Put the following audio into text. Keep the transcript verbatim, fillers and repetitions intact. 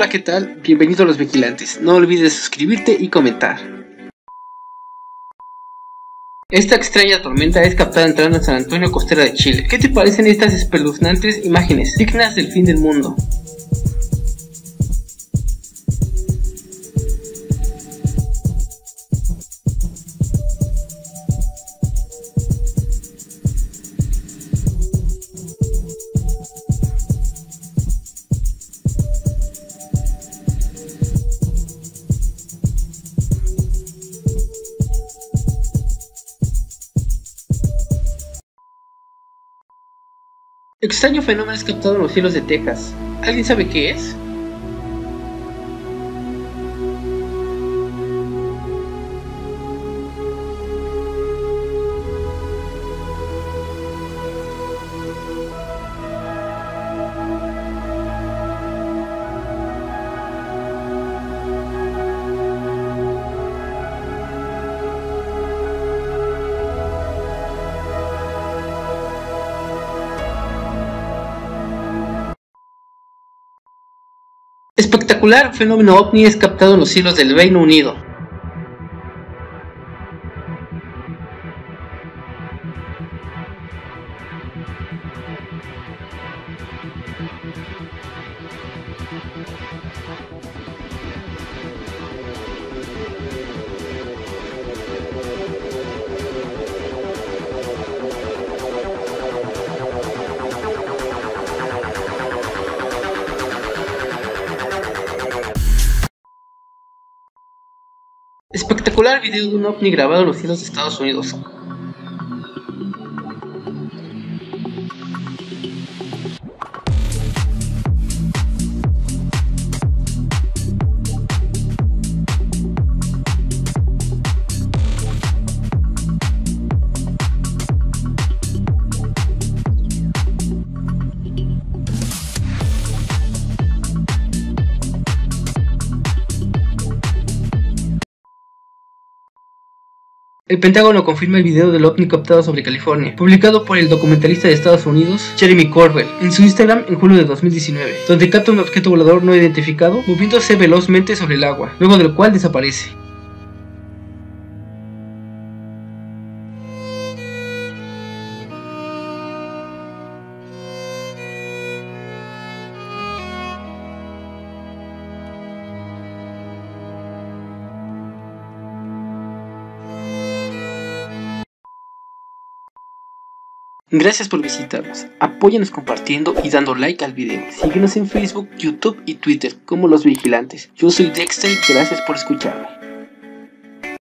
Hola, ¿qué tal? Bienvenido a Los Vigilantes. No olvides suscribirte y comentar. Esta extraña tormenta es captada entrando en San Antonio, costera de Chile. ¿Qué te parecen estas espeluznantes imágenes, dignas del fin del mundo? Extraño fenómeno es captado en los cielos de Texas. ¿Alguien sabe qué es? Espectacular fenómeno ovni es captado en los cielos del Reino Unido. Espectacular video de un ovni grabado en los cielos de Estados Unidos. El Pentágono confirma el video del ovni captado sobre California, publicado por el documentalista de Estados Unidos, Jeremy Corbell, en su Instagram en julio de dos mil diecinueve, donde capta un objeto volador no identificado moviéndose velozmente sobre el agua, luego del cual desaparece. Gracias por visitarnos, apóyanos compartiendo y dando like al video. Síguenos en Facebook, YouTube y Twitter como Los Vigilantes. Yo soy Dexter, gracias por escucharme.